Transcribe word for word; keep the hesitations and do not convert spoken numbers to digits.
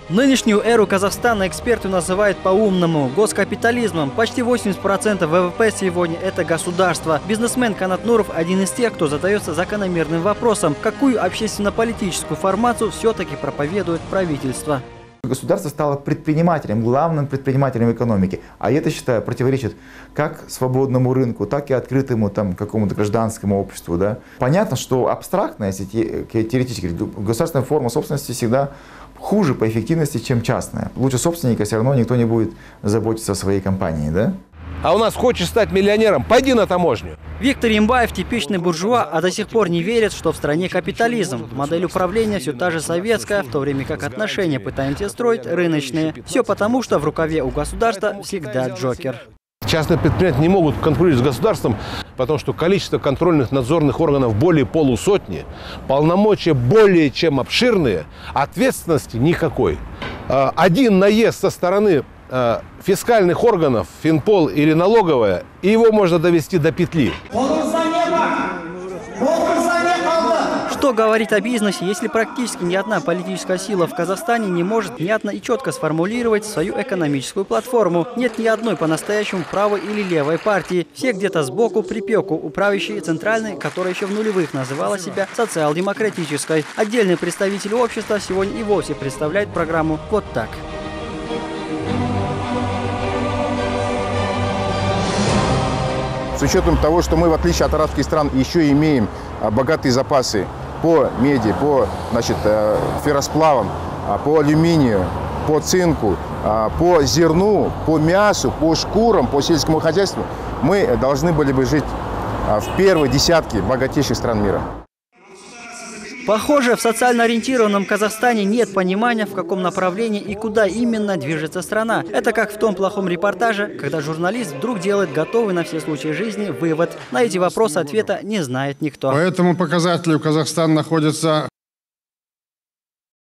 Нынешнюю эру Казахстана эксперты называют по-умному – госкапитализмом. Почти восемьдесят процентов вэ вэ пэ сегодня – это государство. Бизнесмен Канат Нуров – один из тех, кто задается закономерным вопросом, какую общественно-политическую формацию все-таки проповедует правительство. Государство стало предпринимателем, главным предпринимателем экономики. А это, считаю, противоречит как свободному рынку, так и открытому там, какому-то гражданскому обществу. Да? Понятно, что абстрактно, если теоретически, государственная форма собственности всегда хуже по эффективности, чем частная. Лучше собственника все равно никто не будет заботиться о своей компании. Да? А у нас хочешь стать миллионером? Пойди на таможню. Виктор Имбаев – типичный буржуа, а до сих пор не верит, что в стране капитализм. Модель управления все та же советская, в то время как отношения пытаемся строить рыночные. Все потому, что в рукаве у государства всегда Джокер. Частные предприятия не могут конкурировать с государством, потому что количество контрольных надзорных органов более полусотни, полномочия более чем обширные, ответственности никакой. Один наезд со стороны фискальных органов, Финпол или налоговая, и его можно довести до петли. Что говорить о бизнесе, если практически ни одна политическая сила в Казахстане не может внятно и четко сформулировать свою экономическую платформу? Нет ни одной по-настоящему правой или левой партии. Все где-то сбоку припеку, управляющие центральной, которая еще в нулевых называла себя социал-демократической. Отдельный представитель общества сегодня и вовсе представляет программу вот так. С учетом того, что мы, в отличие от арабских стран, еще имеем богатые запасы по меди, по значит, ферросплавам, по алюминию, по цинку, по зерну, по мясу, по шкурам, по сельскому хозяйству, мы должны были бы жить в первой десятке богатейших стран мира. Похоже, в социально ориентированном Казахстане нет понимания, в каком направлении и куда именно движется страна. Это как в том плохом репортаже, когда журналист вдруг делает готовый на все случаи жизни вывод. На эти вопросы ответа не знает никто. По этому показателю Казахстан находится